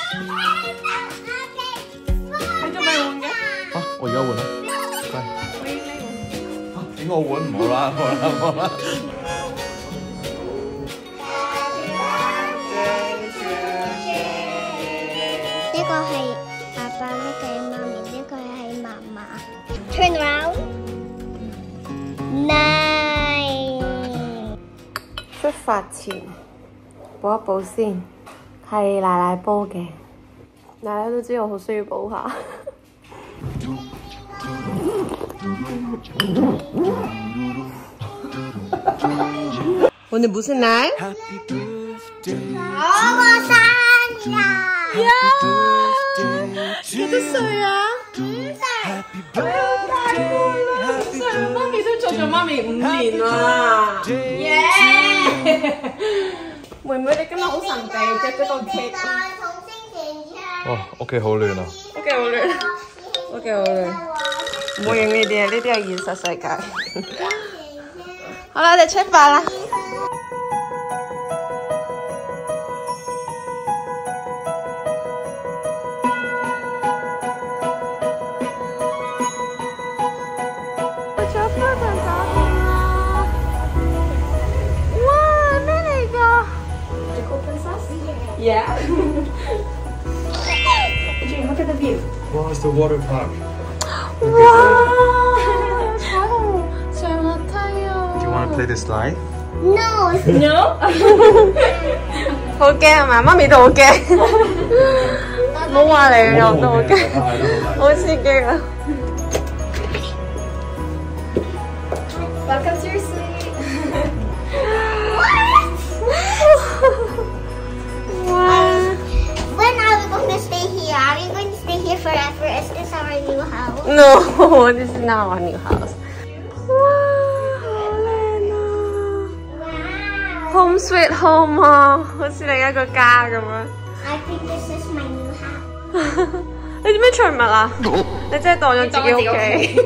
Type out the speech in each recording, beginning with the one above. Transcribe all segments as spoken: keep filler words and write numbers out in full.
你做咩換嘅？ 啊，我而家換啦，乖。 我已經換。 啊，點解我換唔好啦？好啦，好啦。 呢個係爸爸，呢個係媽咪，呢個係媽媽。Turn around. Nine。 出發前補一補先，係奶奶煲嘅。奶奶都知我好需要補下。오늘 무슨 날? 어머 생일! 야! 몇 살이야? 두 살! 마미도 저저 마미五年啦！耶！妹妹你今日好神秘嘅嗰個 cake。 哇，屋企好亂啊！ 屋企好亂，屋企好亂。唔好影呢啲啊！呢啲係現實世界。好啦，我哋出發啦！我出發就搞掂啦！哇，咩嚟㗎 ？Magical princess? Yeah. Jane, look at the view. Wow, it's the water park. 와, 잘 같아요. Do you want to play the slide? No! No? 好驚係嘛？媽咪都好驚。唔好話你，我都好驚，好刺激啊 ！Welcome to your suite. When are we going to stay here? Are we going to stay here forever? Is this our new house? No, this is not our new house. 哇，好靚啊 Wow! ！Home sweet home 啊，好似另一個家咁樣。 I think this is my new house. 你點樣除襪啊？你真係當咗自己屋企。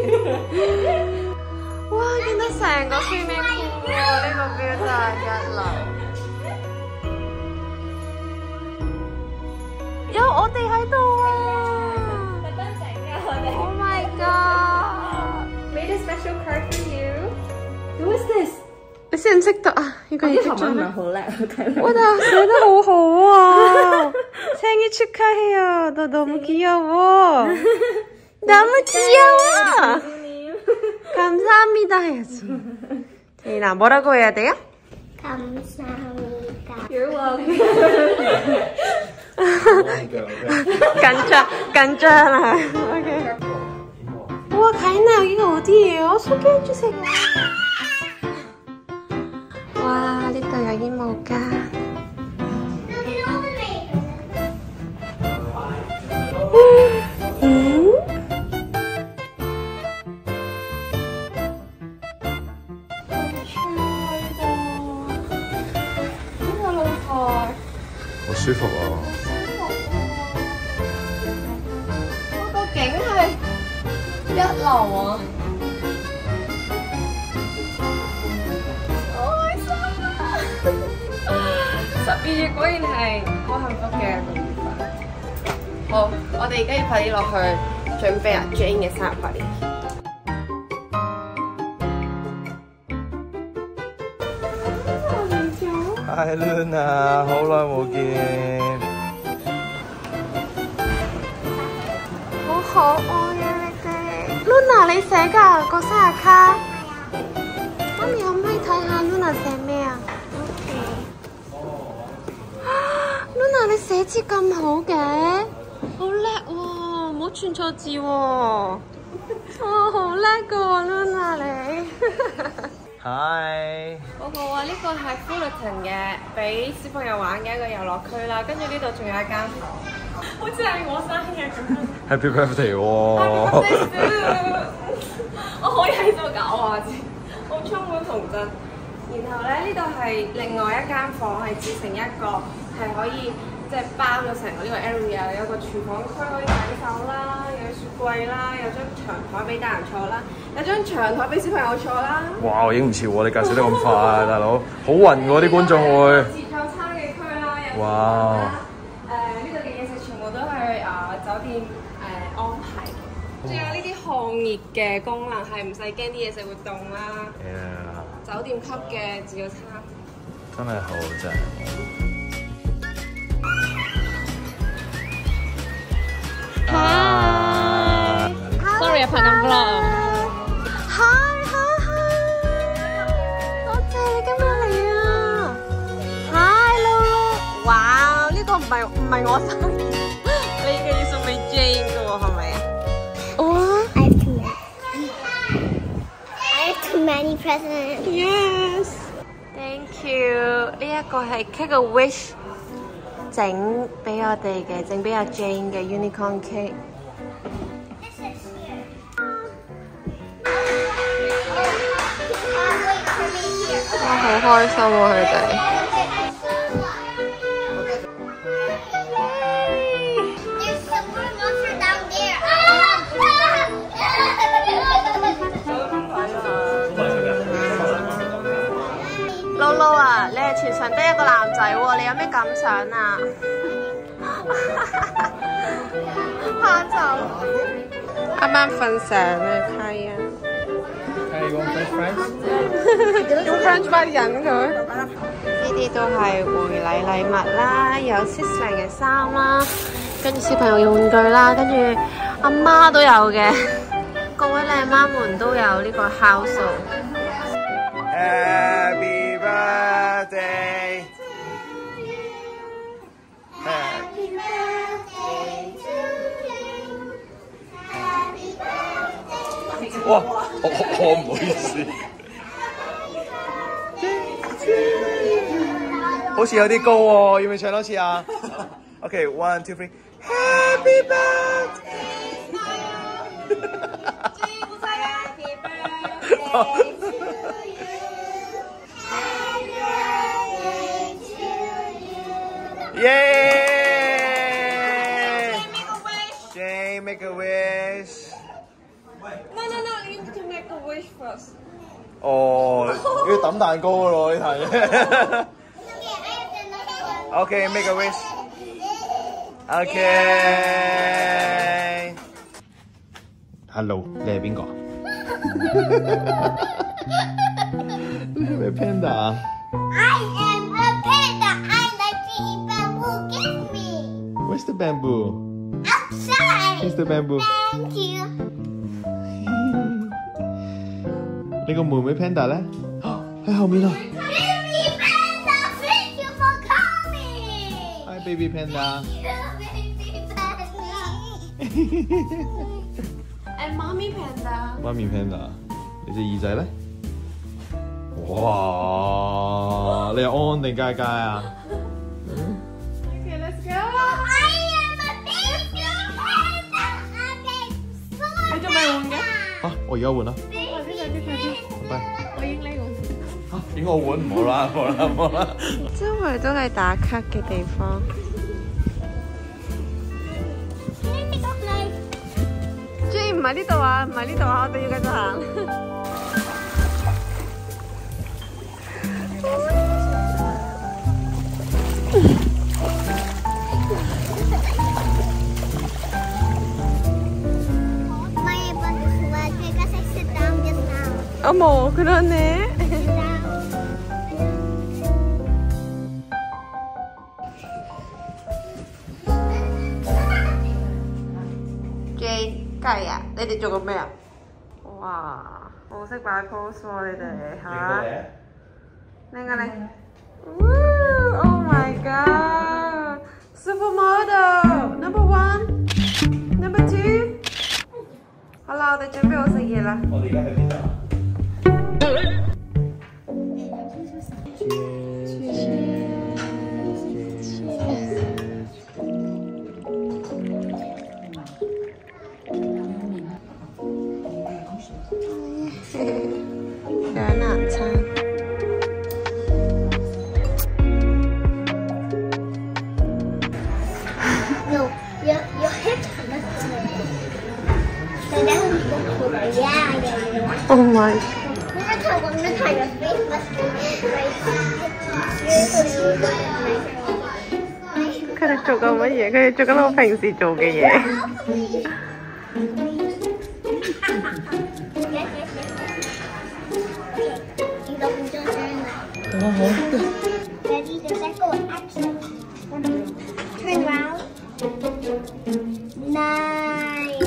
哇！見到成個 swimming pool 喎，呢個 view 真係一流。有我哋喺度啊！ 特登整嘅我哋。 Oh my god! Made a special card for you. Who is this? 你識唔識得啊？呢個要韓文唔係好叻，睇哇！但寫得好好啊！생일 축하해요. 너 너무 귀여워. 너무 귀여워. 감사합니다 해야지. 태인아 뭐라고 해야 돼요? 감사합니다. You're welcome. 간장 간장. 오케이. 우와 가인아 여기가 어디예요? 소개해 주세요. 와, dito 여기 뭐가? 음? 好舒服啊！ 個景係一流啊！十二月果然係好幸福嘅一個月份。好，我哋而家要快啲落去準備啊 Jane 嘅生日 party。 Hi Luna， 好耐冇見。 好可愛啊你哋 ！Luna 你寫㗎個生日卡？媽咪可唔可以睇下 Luna 寫咩啊？ Luna 你寫字咁好嘅，好叻喎，唔好串錯字喎。哦，好叻㗎喎 Luna 你。 Hi。 好好啊，呢個係 Fullerton 嘅，俾小朋友玩嘅一個遊樂區啦。跟住呢度仲有一間房，好似係我生日咁樣。 Happy birthday 喎！ 我可以喺度搞啊，好充滿童真。然後咧，呢度係另外一間房，係自成一個。 係可以即係包咗成個呢個 area， 有個廚房區可以洗手啦，有雪櫃啦，有張長台俾大人坐啦，有張長台俾小朋友坐啦。 哇！我影唔切喎，你介紹得咁快，大佬，好暈喎啲觀眾會。 自助餐嘅區啦，有哇！ 誒呢度嘅嘢食全部都係啊酒店誒、呃、安排嘅，仲有呢啲烘熱嘅功能，係唔使驚啲嘢食會凍啦。 Yeah. 酒店級嘅自助餐， 真係好正。 Hi. Sorry， 拍緊 vlog。Hi hi hi。多謝你今日嚟啊。Hi Lulu。哇，呢個唔係唔係我生日，你嘅要送俾 Jane 嘅喎，係咪啊？哇 I have too many. I have too many presents. Yes。Thank you。呢一個係 Cake a Wish 整俾我哋嘅，整俾阿 Jane 嘅 Unicorn Cake。哇，好開心喎佢哋。 There's some more monster down there. Lulu 啊，你係全場得一個男仔喎，你有咩感想啊？怕醜。啱啱瞓醒啊，係啊。 係用 French fries？ 用 French fries 引佢。呢啲都係回禮禮物啦，有 Sizzling 嘅衫啦，跟住小朋友嘅玩具啦，跟住阿媽都有嘅。各位靚媽們都有呢個酵素。 Happy birthday. Happy birthday to you. Happy birthday. 哇！我我唔好意思，好似有啲高喎，要唔要唱多次啊 ？OK， one two three。Happy birthday。 Happy birthday to you. Yay! Jane, make a wish. No no no, you need to make a wish first. 哦，要抌蛋糕噶咯呢題。Okay, make a wish. Okay. Hello， 你係邊個？你係咪 Panda？ I am a panda. I like to eat bamboo. Give me. Where's the bamboo? Outside. Here's the bamboo. Thank you. 你個妹妹 Panda 咧？喺後面啊 Baby panda, thank you for coming. ！Hi baby Panda。 Baby panda. And mommy panda. 媽咪 Panda， 你隻耳仔咧？哇！你係安安定佳佳啊？ Okay, let's go. I am a baby panda. Okay, 你仲未換嘅？ 嚇！我而家換啦。拜。 我已經呢個。 嚇！點解我換唔好啦？好啦，好啦。 周圍都係打卡嘅地方。Jane 唔係呢度啊，唔係呢度啊，我哋要繼續行。 My butt is wet because I sit down just now. 어머, 그러네. Sit down. Jane，計啊！你哋做緊咩啊？哇，好識擺 pose 喎，你哋嚇。靚啊靚！Oh my god! Supermodel number one, number two。好啦，我哋準備好食嘢啦。 我哋而家喺邊度？ 有南餐。 No, your your hips are not straight. So then we go to the yeah, yeah, yeah. Oh my！ One more time, one more time. Your face must be right. You're so 哋做緊乜嘢？佢哋做緊我平時做嘅嘢。 好好。 Ready to set go action. Turn around. Nine.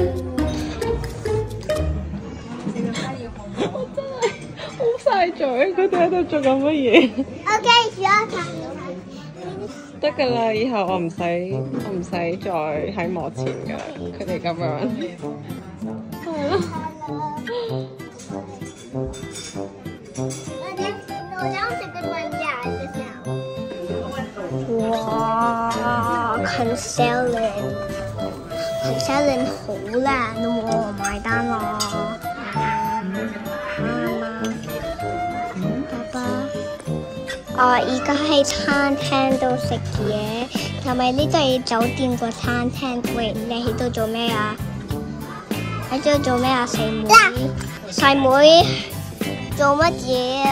好晒嘴，佢哋喺度做緊乜嘢？ Okay, your turn. 得㗎啦，以後我唔使我唔使再喺幕前㗎啦，佢哋咁樣。係咯。 哇 ，Concealing， Concealing 好靚喎，買單啦。爸爸，我而家喺餐廳度食嘢，係咪呢度係酒店個餐廳？喂，你喺度做咩啊？喺度做咩啊，細妹？細妹，做乜嘢啊？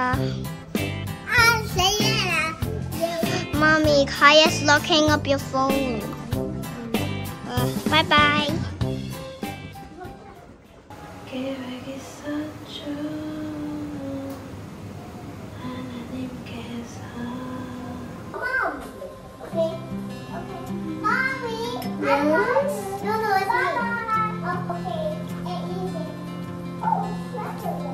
Mommy, Kaya's locking up your phone. Uh, bye bye. Mom. Okay. Okay. Mommy. Yes. No, no, it's me. Oh, okay. Easy. Oh, that's okay.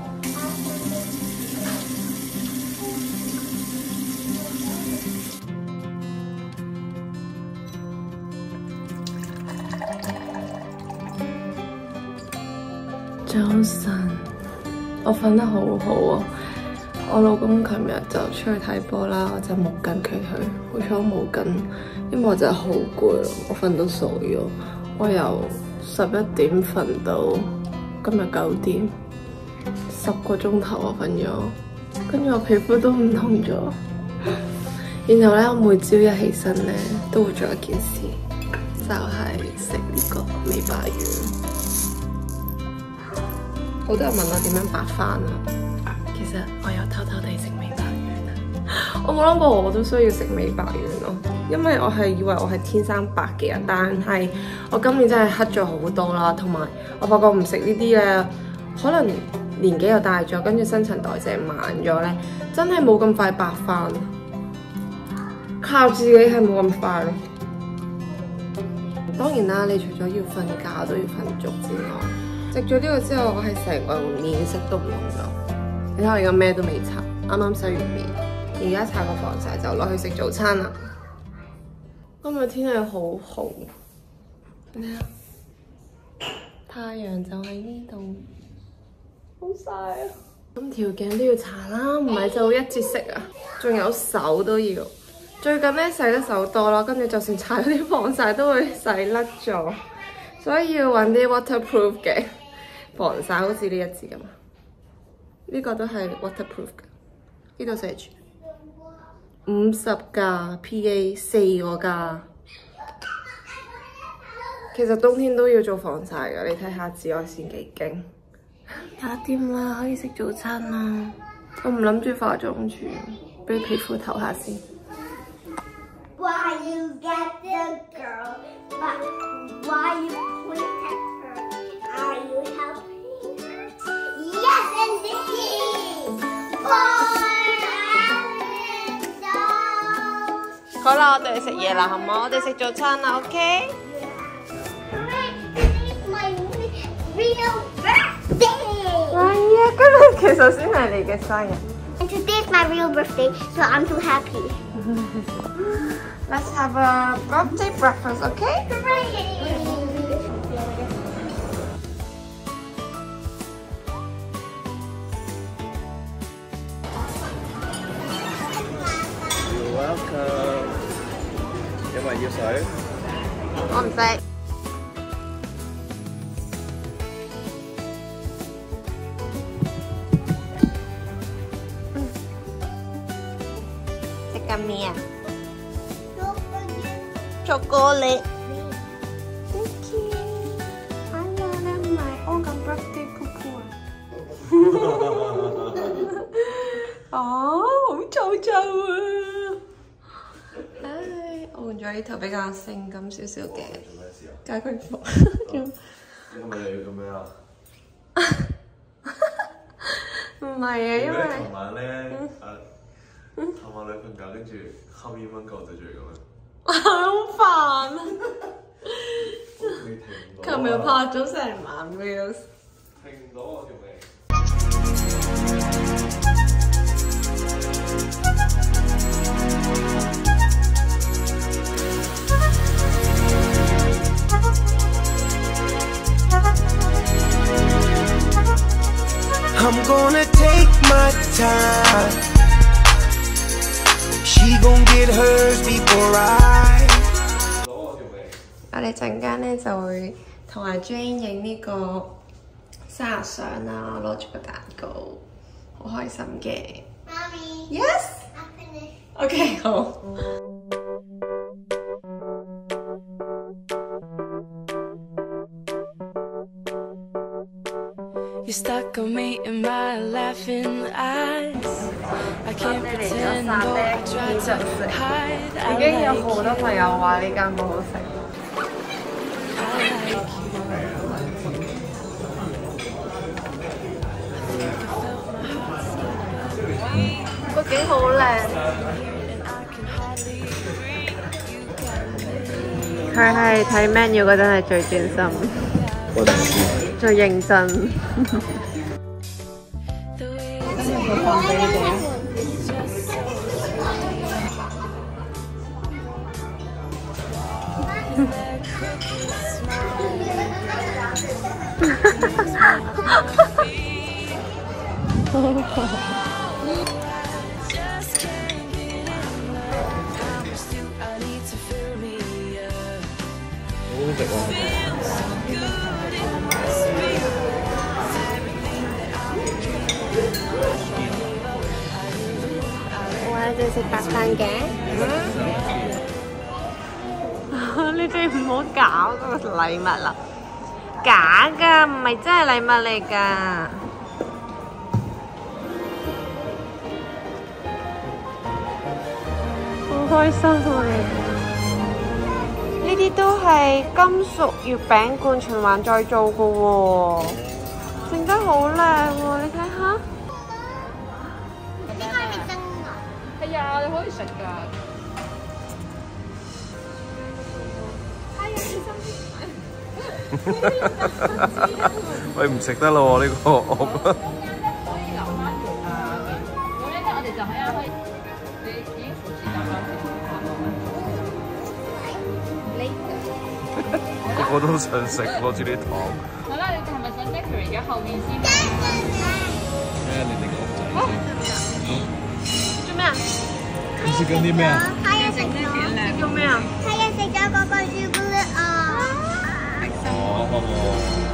早晨，我瞓得好好啊！我老公琴日就出去睇波啦，我就冇跟佢去，好彩我冇跟，因為我真係好攰咯，我瞓到傻咗，我由十一點瞓到今日九點，十個鐘頭我瞓咗，跟住我皮膚都唔同咗。然後咧，我每朝一起身咧，都會做一件事，就係食呢個美白丸。 好多人問我點樣白翻啊！其實我有偷偷地食美白丸，我冇諗過我都需要食美白丸咯，因為我係以為我係天生白嘅人，但係我今年真係黑咗好多啦，同埋我發覺唔食呢啲咧，可能年紀又大咗，跟住新陳代謝慢咗咧，真係冇咁快白翻，靠自己係冇咁快咯。當然啦，你除咗要瞓覺都要瞓足之外。 食咗呢個之後，我係成個面色都唔同咗。你睇我而家咩都未搽，啱啱洗完面，而家搽個防曬就落去食早餐啦。今日天氣好好，你睇下，太陽就喺呢度，好曬啊！咁條頸都要搽啦，唔係就一節色啊，仲有手都要。最近咧洗得手多啦，跟住就算搽咗啲防曬都會洗甩咗，所以要揾啲 waterproof 嘅。 防曬好似呢一支咁啊，呢個都係 waterproof 嘅，呢度寫住五十加 P A 四個加。其實冬天都要做防曬㗎，你睇下紫外線幾勁。搞掂啦，可以食早餐啦。我唔諗住化妝住，俾皮膚唞下先。 Why you get the girl, but why you point at her? Are you helping her? Yes, indeed. For Alice. 好啦，我哋食嘢啦，好唔好？我哋食早餐啦 ，OK？ This is my real birthday. 係啊，今日其實先係你嘅生日。 And today is my real birthday, so I'm so happy. Let's have a birthday breakfast, okay? Hooray! You're welcome。有冇人要水？ 我唔使。食緊咩啊？巧克力。Thank you。哎呀，你唔係安緊 birthday 噗噗啊？哦，好皺皺啊！唉，我換咗呢套比較性感少少嘅家居服。 係咪又要咁樣啊？ 唔係啊，因為琴晚咧，誒，琴晚你瞓覺，跟住後面瞓覺就做咁樣。 好煩啊！ 你停唔到。 琴日拍咗成晚 reels。 停唔到我條尾。 I'm gonna take my time. She gon' get hers before I. 我哋陣間咧就會同阿 Jane 影呢個生日相啦，攞住個蛋糕，好開心嘅。 媽咪 Yes。 I OK， finished. 好。 You stuck on me in my laughing eyes. I can't pretend or I try to hide. 已經有好多朋友話呢間好好食。個景好靚。佢係睇 menu 嗰陣係最專心。最認真。今日佢放俾你哋啊！ 好食喎！ 我哋食白飯嘅。 你哋唔好搞嗰個禮物啦，假㗎，唔係真係禮物嚟㗎。好開心啊！呢啲都係金屬月餅罐循環再做㗎喎，整得好靚喎！你睇下。 呢個係真㗎。 係啊，你可以食㗎。 喂，唔食得咯喎呢個。 可以留翻條啊！咁咧，我哋就喺啱開，你已經扶住咗啦。 個個都想食，攞住啲糖。 好啦，你哋係咪想 decorate 而家後面先？ 咩？你哋個屋仔。 做咩啊？ 食緊啲咩啊？ 他要食咗。 做咩啊？ 他要食咗嗰個朱古力啊！ 哦，好喎。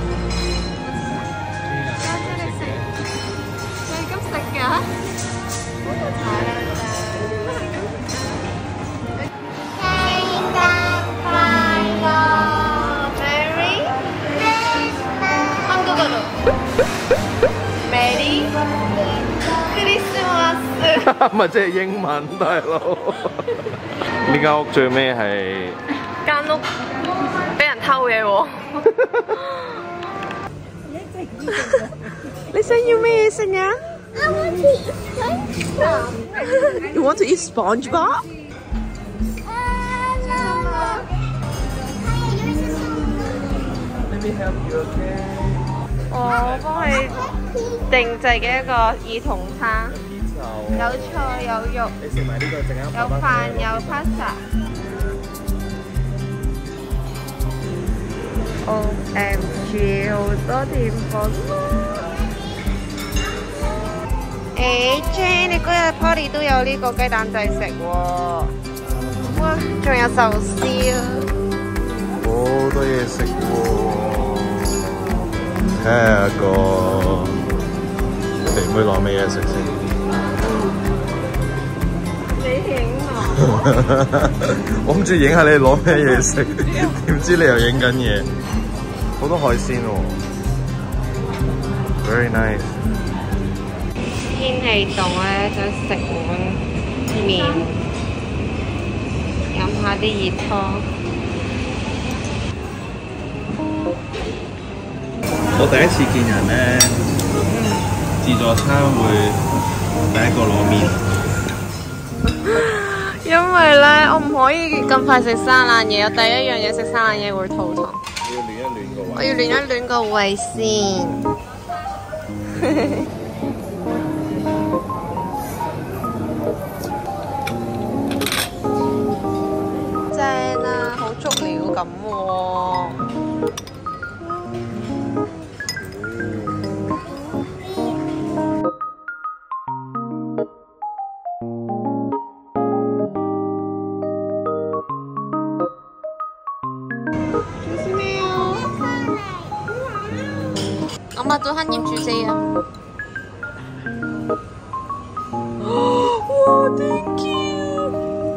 你咁食㗎？ 聖誕快樂 Merry， 한국어로 Merry Christmas。 咪即係英文，大佬。呢間屋最尾係間屋俾人偷嘢喎。你想要咩嘢食啊 I want to eat SpongeBob. You want to eat SpongeBob？ Let me help you, okay？ 我幫佢定製嘅一個兒童餐，有菜有肉， 你食埋呢個陣間有飯有 pasta。O M G， 好多甜品誒 Jane， 你嗰日 party 都有呢個雞蛋仔食喎。哇，仲有壽司啊！ 好多嘢食喎。睇下個肥妹攞咩嘢食先。 你影我？ 我諗住影下你攞咩嘢食，點知你又影緊嘢。好多海鮮喎 ，very nice。 天氣凍咧，想食碗麵，飲下啲熱湯。 我第一次見人咧，自助餐會第一個攞面。 因為咧，我唔可以咁快食生冷嘢，我第一樣嘢食生冷嘢會肚痛。 要暖一暖個胃。 我要暖一暖個胃先。正啊，好足料咁喎。我抹咗黑鹽豬絲啊！哇 ，thank you！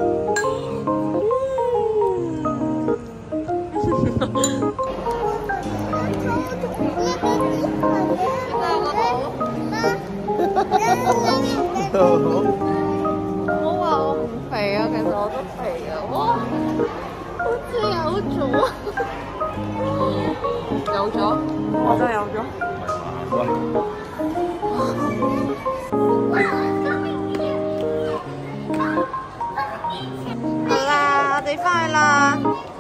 我話我唔肥啊，其實我都肥啊！哇，好似有咗，有咗，我真係有咗。好啦，我哋翻去啦。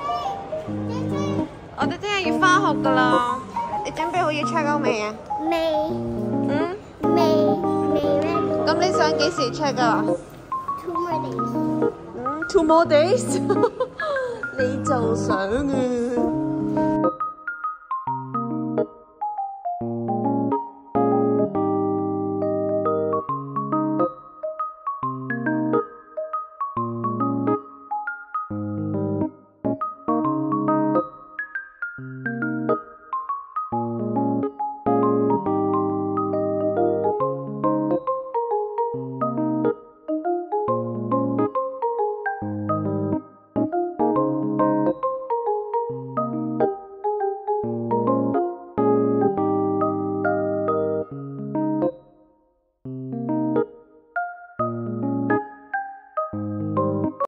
我哋聽日要翻學噶啦。你準備好要 check out 未啊？ 未， 嗯？ 未，未咩咁你想幾時 check 啊 ？Two more days。 嗯 ，two more days 你就想啊？